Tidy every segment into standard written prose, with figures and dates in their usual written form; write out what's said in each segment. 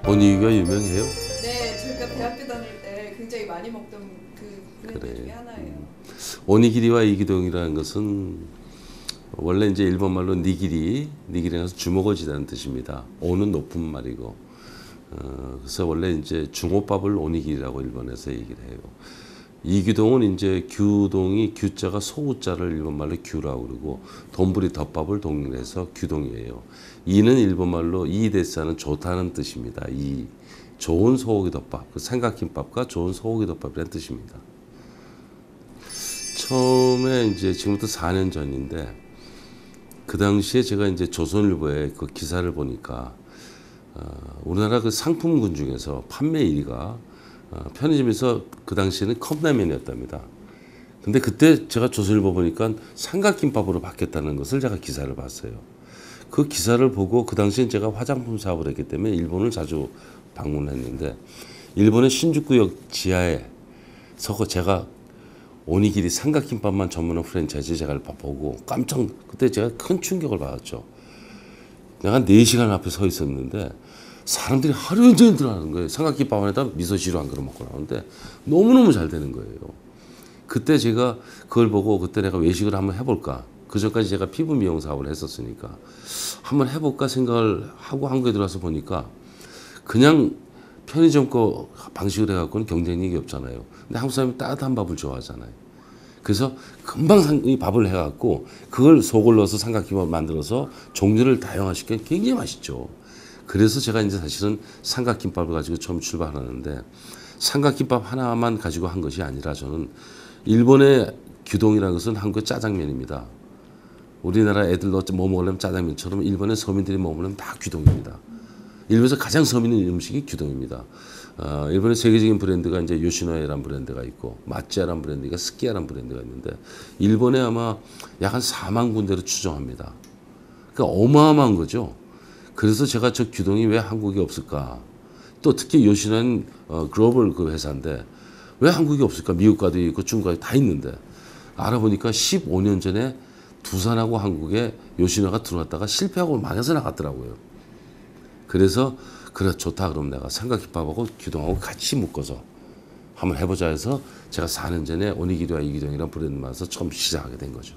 오니기가 유명해요? 네, 저희가 대학교 다닐 때 굉장히 많이 먹던 그 브랜드 그래. 중에 하나예요. 오니기리와 이기동이라는 것은 원래 이제 일본 말로 니기리라는 것은 주먹을 쥐다는 뜻입니다. 오는 높은 말이고, 그래서 원래 이제 중호밥을 오니기리라고 일본에서 얘기를 해요. 이기동은 이제 규동이 규자가 소우자를 일본 말로 규라고 그러고, 돈부리 덮밥을 동일해서 규동이에요. 이는 일본 말로 이데스하는 좋다는 뜻입니다. 이 좋은 소고기 덮밥, 그 삼각김밥과 좋은 소고기 덮밥이라는 뜻입니다. 처음에 이제 지금부터 4년 전인데 그 당시에 제가 이제 조선일보에 그 기사를 보니까 우리나라 그 상품군 중에서 판매 1위가 편의점에서 그 당시에는 컵라면이었답니다. 근데 그때 제가 조선일보 보니까 삼각김밥으로 바뀌었다는 것을 제가 기사를 봤어요. 그 기사를 보고 그 당시엔 제가 화장품 사업을 했기 때문에 일본을 자주 방문했는데 일본의 신주쿠역 지하에 서고 제가 오니기리 삼각김밥만 전문한 프랜차이즈 제가 보고 그때 제가 큰 충격을 받았죠. 내가 한 4시간 앞에 서 있었는데 사람들이 하루 종일 들어가는 거예요. 삼각김밥 안에다 미소시루 한 그릇 먹고 나오는데 너무너무 잘 되는 거예요. 그때 제가 그걸 보고 그때 내가 외식을 한번 해볼까. 그전까지 제가 피부 미용 사업을 했었으니까 한번 해볼까 생각을 하고 한국에 들어와서 보니까 그냥 편의점 거 방식으로 해갖고는 경쟁력이 없잖아요. 근데 한국 사람이 따뜻한 밥을 좋아하잖아요. 그래서 금방 이 밥을 해갖고 그걸 속을 넣어서 삼각김밥 만들어서 종류를 다양화시키면 굉장히 맛있죠. 그래서 제가 이제 사실은 삼각김밥을 가지고 처음 출발하는데 삼각김밥 하나만 가지고 한 것이 아니라 저는 일본의 규동이라는 것은 한국의 짜장면입니다. 우리나라 애들도 뭐 먹으려면 짜장면처럼 일본의 서민들이 먹으려면 다 규동입니다. 일본에서 가장 서민 있는 음식이 규동입니다. 일본의 세계적인 브랜드가 이제 요시노에라는 브랜드가 있고 마찌야라는 브랜드가 스키야라는 브랜드가 있는데 일본에 아마 약 한 4만 군데로 추정합니다. 그러니까 어마어마한 거죠. 그래서 제가 저 규동이 왜 한국에 없을까? 또 특히 요시노는 글로벌 그 회사인데 왜 한국에 없을까? 미국과도 있고 중국과도 다 있는데 알아보니까 15년 전에 두산하고 한국에 요시노가 들어왔다가 실패하고 망해서 나갔더라고요. 그래서 그래 좋다 그럼 내가 삼각김밥하고 규동하고 같이 묶어서 한번 해보자 해서 제가 4년 전에 오니기리와 이기동이라는 브랜드 만나서 처음 시작하게 된 거죠.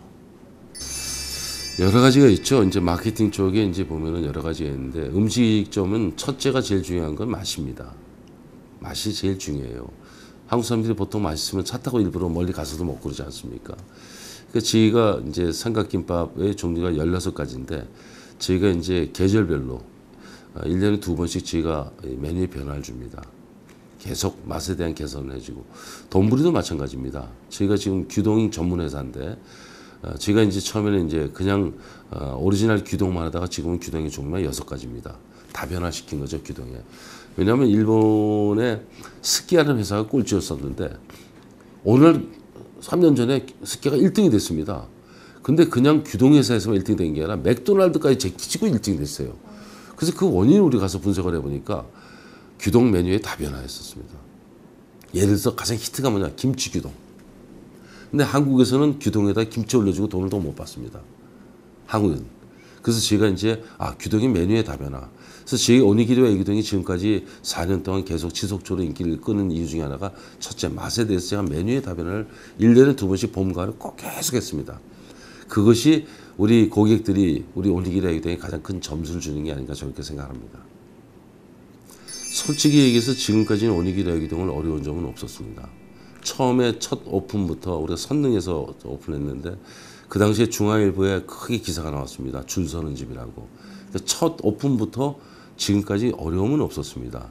여러 가지가 있죠. 이제 마케팅 쪽에 이제 보면은 여러 가지가 있는데 음식점은 첫째가 제일 중요한 건 맛입니다. 맛이 제일 중요해요. 한국 사람들이 보통 맛있으면 차 타고 일부러 멀리 가서도 먹고 그러지 않습니까? 그러니까 저희가 이제 삼각김밥의 종류가 16가지인데 저희가 이제 계절별로 1년에 2번씩 저희가 메뉴에 변화를 줍니다. 계속 맛에 대한 개선을 해주고 돈부리도 마찬가지입니다. 저희가 지금 규동 전문 회사인데 저희가 이제 처음에는 이제 그냥 오리지널 규동만 하다가 지금은 규동의 종류가 6가지입니다. 다 변화시킨 거죠, 규동에. 왜냐하면 일본의 스키야라는 회사가 꼴찌였었는데 오늘 3년 전에 스키가 1등이 됐습니다. 근데 그냥 규동 회사에서만 1등 된 게 아니라 맥도날드까지 제끼고 1등이 됐어요. 그래서 그 원인을 우리 가서 분석을 해보니까 규동 메뉴에 다 변화했었습니다. 예를 들어서 가장 히트가 뭐냐? 김치 규동. 근데 한국에서는 규동에다 김치 올려주고 돈을 더 못 받습니다. 한국은. 그래서 제가 이제 규동이 메뉴에 다 변화. 그래서 저희 오니기리와 이기동이 지금까지 4년 동안 계속 지속적으로 인기를 끄는 이유 중에 하나가 첫째 맛에 대해서 제가 메뉴의 다변화를 1년에 2번씩 봄, 가을 꼭 계속 했습니다. 그것이 우리 고객들이 우리 오니기리와 이기동에 가장 큰 점수를 주는 게 아닌가 저렇게 생각합니다. 솔직히 얘기해서 지금까지는 오니기리와 이기동을 어려운 점은 없었습니다. 처음에 첫 오픈부터 우리가 선릉에서 오픈했는데 그 당시에 중앙일보에 크게 기사가 나왔습니다. 줄 서는 집이라고. 첫 오픈부터 지금까지 어려움은 없었습니다.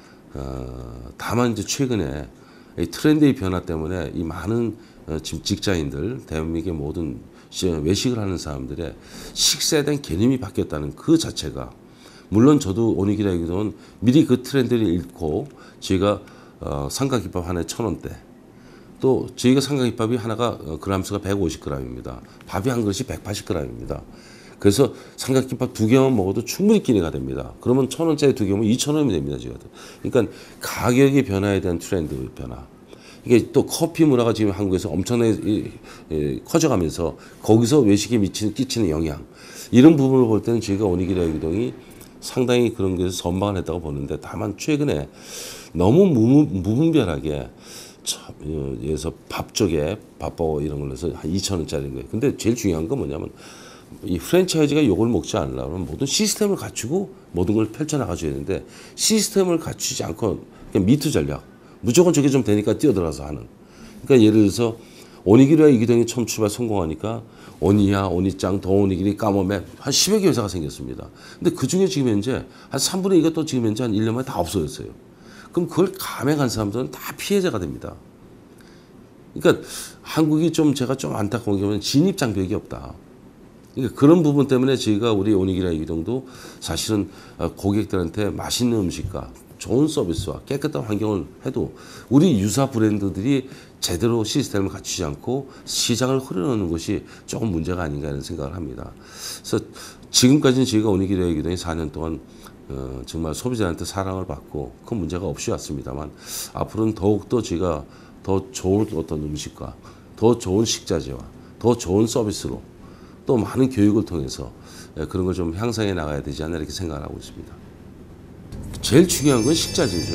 다만 이제 최근에 이 트렌드의 변화 때문에 이 많은 지금 직장인들, 대한민국의 모든 외식을 하는 사람들의 식사에 대한 개념이 바뀌었다는 그 자체가 물론 저도 오니기리와 이기동은 미리 그 트렌드를 읽고 저희가 삼각김밥 하나에 1,000원대 또 저희가 삼각김밥이 하나가 그램수가 150g입니다. 밥이 한 그릇이 180g입니다. 그래서 삼각김밥 2개만 먹어도 충분히 끼니가 됩니다. 그러면 1,000원짜리 2개면 2,000원이 됩니다. 지금. 그러니까 가격의 변화에 대한 트렌드 변화. 이게 또 커피 문화가 지금 한국에서 엄청나게 커져가면서 거기서 외식에 끼치는 영향 이런 부분을 볼 때는 저희가 오니기리와 이기동이 상당히 그런 것에서 선방을 했다고 보는데, 다만 최근에 너무 무분별하게 예서 밥 쪽에 밥버거 이런 걸로 해서 한 2,000원짜리인 거예요. 근데 제일 중요한 건 뭐냐면 이 프랜차이즈가 욕을 먹지 않으려면 모든 시스템을 갖추고 모든 걸 펼쳐나가줘야 되는데, 시스템을 갖추지 않고 그냥 미투 전략, 무조건 저게 좀 되니까 뛰어들어서 하는. 그러니까 예를 들어서 오니기리와 이기동이 처음 출발 성공하니까 오니야, 오니짱, 더오니기리, 까모메 한 10여 개 회사가 생겼습니다. 근데 그중에 지금 현재 한 3분의 2가 또 지금 현재 한 1년 만에 다 없어졌어요. 그럼 그걸 감행한 사람들은 다 피해자가 됩니다. 그러니까 한국이 좀 제가 좀 안타까운 게 뭐냐면 진입장벽이 없다. 그러니까 그런 부분 때문에 저희가 우리 오니기리와 이기동도 사실은 고객들한테 맛있는 음식과 좋은 서비스와 깨끗한 환경을 해도 우리 유사 브랜드들이 제대로 시스템을 갖추지 않고 시장을 흐려놓는 것이 조금 문제가 아닌가 하는 생각을 합니다. 그래서 지금까지는 저희가 오니기리와 이기동이 4년 동안 정말 소비자한테 사랑을 받고 큰 문제가 없이 왔습니다만, 앞으로는 더욱더 저희가 더 좋은 어떤 음식과 더 좋은 식자재와 더 좋은 서비스로 또 많은 교육을 통해서 그런 걸 좀 향상해 나가야 되지 않나 이렇게 생각을 하고 있습니다. 제일 중요한 건 식자재죠.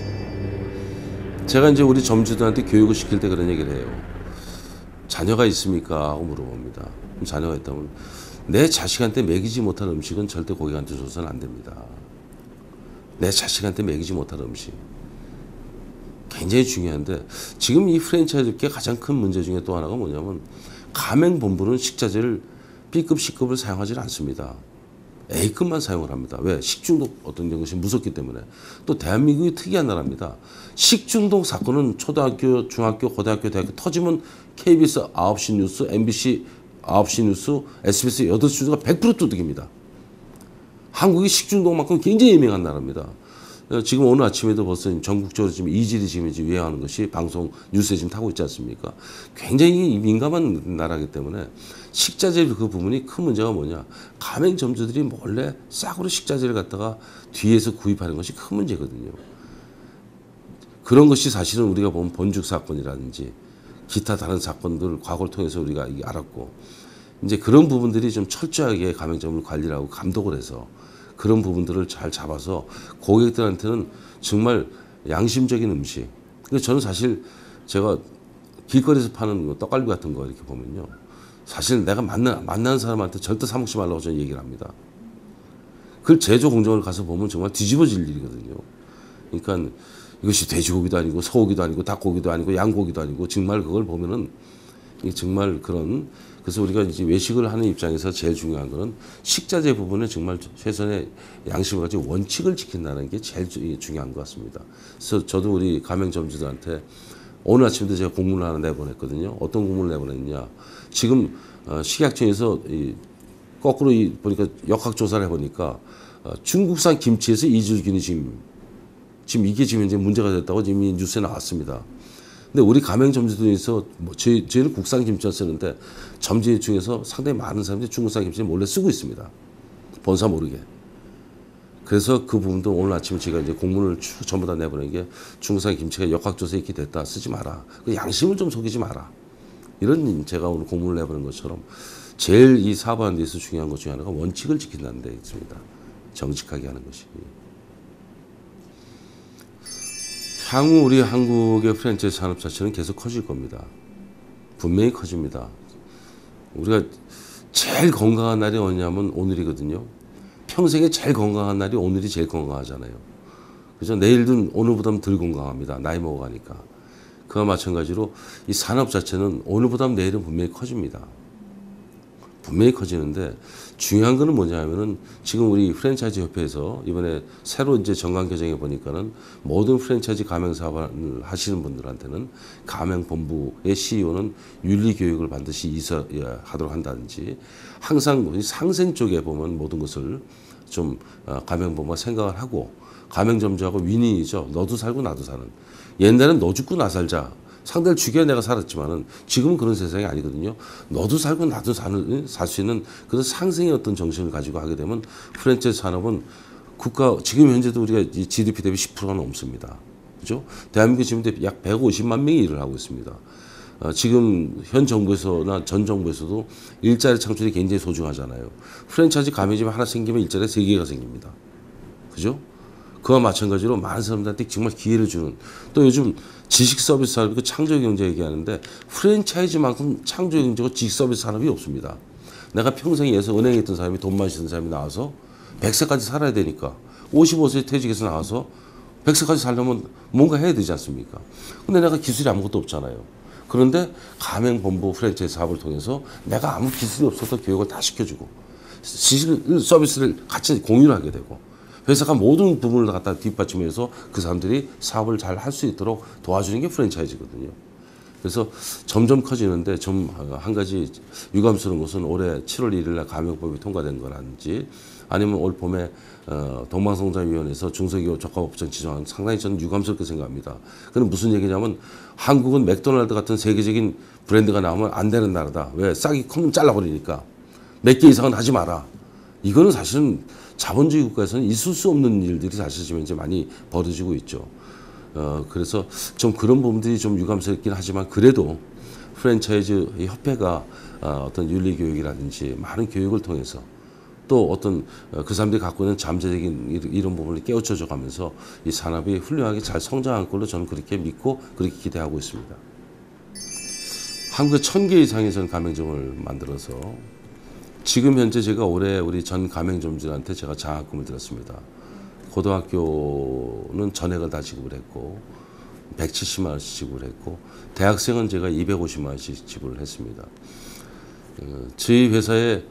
제가 이제 우리 점주들한테 교육을 시킬 때 그런 얘기를 해요. 자녀가 있습니까? 하고 물어봅니다. 그럼 자녀가 있다면 내 자식한테 먹이지 못할 음식은 절대 고객한테 줘서는 안 됩니다. 내 자식한테 먹이지 못할 음식. 굉장히 중요한데, 지금 이 프랜차이즈업계 가장 큰 문제 중에 또 하나가 뭐냐면, 가맹본부는 식자재를 B급, C급을 사용하지 않습니다. A급만 사용을 합니다. 왜? 식중독 어떤 것이 무섭기 때문에. 또 대한민국이 특이한 나라입니다. 식중독 사건은 초등학교, 중학교, 고등학교, 대학교 터지면 KBS 9시 뉴스, MBC 9시 뉴스, SBS 8시 뉴스가 100% 뚜둑입니다. 한국이 식중독만큼 굉장히 유명한 나라입니다. 지금 오늘 아침에도 벌써 전국적으로 지금 이질이 지금 이제 유행하는 것이 방송 뉴스에 지금 타고 있지 않습니까? 굉장히 민감한 나라이기 때문에 식자재 그 부분이 큰 문제가 뭐냐? 가맹점주들이 몰래 싸구려 식자재를 갖다가 뒤에서 구입하는 것이 큰 문제거든요. 그런 것이 사실은 우리가 보면 본죽 사건이라든지 기타 다른 사건들 과거를 통해서 우리가 알았고, 이제 그런 부분들이 좀 철저하게 가맹점을 관리를 하고 감독을 해서 그런 부분들을 잘 잡아서 고객들한테는 정말 양심적인 음식. 그래서 저는 사실 제가 길거리에서 파는 떡갈비 같은 거 이렇게 보면요, 사실 내가 만나는 사람한테 절대 사 먹지 말라고 저는 얘기를 합니다. 그걸 제조 공장을 가서 보면 정말 뒤집어질 일이거든요. 그러니까 이것이 돼지고기도 아니고 소고기도 아니고 닭고기도 아니고 양고기도 아니고, 정말 그걸 보면은 정말 그런, 그래서 우리가 이제 외식을 하는 입장에서 제일 중요한 거는 식자재 부분에 정말 최선의 양심을 가지고 원칙을 지킨다는 게 제일 중요한 것 같습니다. 그래서 저도 우리 가맹점주들한테 오늘 아침도 제가 공문을 하나 내보냈거든요. 어떤 공문을 내보냈냐? 지금 식약청에서 거꾸로 보니까 역학조사를 해보니까 중국산 김치에서 이주균이 지금 이게 지금 이제 문제가 됐다고 지금 이 뉴스에 나왔습니다. 근데 우리 가맹점주들에서 저희는 국산 김치를 쓰는데 점주 중에서 상당히 많은 사람들이 중국산 김치를 몰래 쓰고 있습니다. 본사 모르게. 그래서 그 부분도 오늘 아침에 제가 이제 공문을 전부 다 내보낸 게, 중국산 김치가 역학조사에 이렇게 됐다, 쓰지 마라. 그 양심을 좀 속이지 마라. 이런 제가 오늘 공문을 내보낸 것처럼 제일 이 사업하는 데서 중요한 것 중에 하나가 원칙을 지킨다는 데 있습니다. 정직하게 하는 것이. 향후 우리 한국의 프랜차이즈 산업 자체는 계속 커질 겁니다. 분명히 커집니다. 우리가 제일 건강한 날이 어디냐면 오늘이거든요. 평생에 제일 건강한 날이 오늘이 제일 건강하잖아요. 그래서 내일은 오늘보다는 덜 건강합니다. 나이 먹어가니까. 그와 마찬가지로 이 산업 자체는 오늘보다는 내일은 분명히 커집니다. 분명히 커지는데, 중요한 거는 뭐냐면은 지금 우리 프랜차이즈 협회에서 이번에 새로 이제 정관 개정해 보니까는 모든 프랜차이즈 가맹 사업을 하시는 분들한테는 가맹본부의 CEO는 윤리 교육을 반드시 하도록 한다든지, 항상 상생 쪽에 보면 모든 것을 좀 가맹본부가 생각을 하고, 가맹점주하고 윈윈이죠. 너도 살고 나도 사는. 옛날엔 너 죽고 나 살자. 상대를 죽여야 내가 살았지만은 지금은 그런 세상이 아니거든요. 너도 살고 나도 살 수 있는 그런 상생의 어떤 정신을 가지고 하게 되면 프랜차이즈 산업은 지금 현재도 우리가 GDP 대비 10%가 넘습니다. 그죠? 대한민국 지금 약 150만 명이 일을 하고 있습니다. 지금 현 정부에서나 전 정부에서도 일자리 창출이 굉장히 소중하잖아요. 프랜차이즈 가맹점 하나 생기면 일자리 3개가 생깁니다. 그죠? 그와 마찬가지로 많은 사람들한테 정말 기회를 주는, 또 요즘 지식 서비스 산업이 그 창조 경제 얘기하는데 프랜차이즈만큼 창조 경제고 지식 서비스 산업이 없습니다. 내가 평생에 서 은행에 있던 사람이 돈만 쓰던 사람이 나와서 100세까지 살아야 되니까 55세에 퇴직해서 나와서 100세까지 살려면 뭔가 해야 되지 않습니까? 근데 내가 기술이 아무것도 없잖아요. 그런데 가맹본부 프랜차이즈 사업을 통해서 내가 아무 기술이 없어도 교육을 다 시켜주고 지식 서비스를 같이 공유를 하게 되고 회사가 모든 부분을 갖다 뒷받침해서 그 사람들이 사업을 잘 할 수 있도록 도와주는 게 프랜차이즈거든요. 그래서 점점 커지는데 좀 한 가지 유감스러운 것은 올해 7월 1일 날 가맹법이 통과된 거라든지 아니면 올 봄에 동방성장위원회에서 중소기업 적합업종 지정하는 상당히 저는 유감스럽게 생각합니다. 그건 무슨 얘기냐면 한국은 맥도날드 같은 세계적인 브랜드가 나오면 안 되는 나라다. 왜? 싹이 크면 잘라버리니까. 몇 개 이상은 하지 마라. 이거는 사실은 자본주의 국가에서는 있을 수 없는 일들이 사실 지금 이제 많이 벌어지고 있죠. 그래서 좀 그런 부분들이 좀 유감스럽긴 하지만 그래도 프랜차이즈 협회가 어떤 윤리 교육이라든지 많은 교육을 통해서 또 어떤 그 사람들이 갖고 있는 잠재적인 이런 부분을 깨우쳐줘 가면서 이 산업이 훌륭하게 잘 성장할 걸로 저는 그렇게 믿고 그렇게 기대하고 있습니다. 한국에 1000개 이상의 전 가맹점을 만들어서 지금 현재 제가 올해 우리 전 가맹점주들한테 제가 장학금을 드렸습니다. 고등학교는 전액을 다 지급을 했고 170만 원씩 지급을 했고 대학생은 제가 250만 원씩 지불을 했습니다. 저희 회사에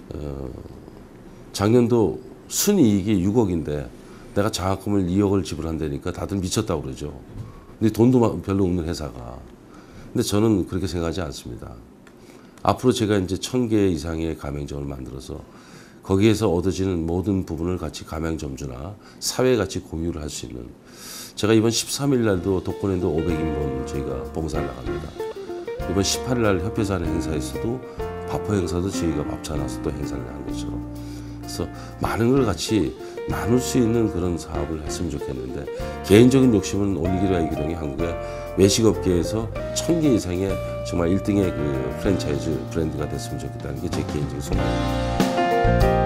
작년도 순이익이 6억인데 내가 장학금을 2억을 지불한다니까 다들 미쳤다고 그러죠. 근데 돈도 별로 없는 회사가. 근데 저는 그렇게 생각하지 않습니다. 앞으로 제가 이제 1000개 이상의 가맹점을 만들어서 거기에서 얻어지는 모든 부분을 같이 가맹점주나 사회 같이 공유를 할 수 있는, 제가 이번 13일 날도 독거랜드 500인분 저희가 봉사를 나갑니다. 이번 18일 날 협회에서 하는 행사에서도 밥포 행사도 저희가 밥차 나서 또 행사를 한 것처럼, 그래서 많은 걸 같이 나눌 수 있는 그런 사업을 했으면 좋겠는데, 개인적인 욕심은 올리기로 하기로 한국의 외식업계에서 1000개 이상의 정말 1등의 그 프랜차이즈 브랜드가 됐으면 좋겠다는 게 제 개인적인 소망입니다.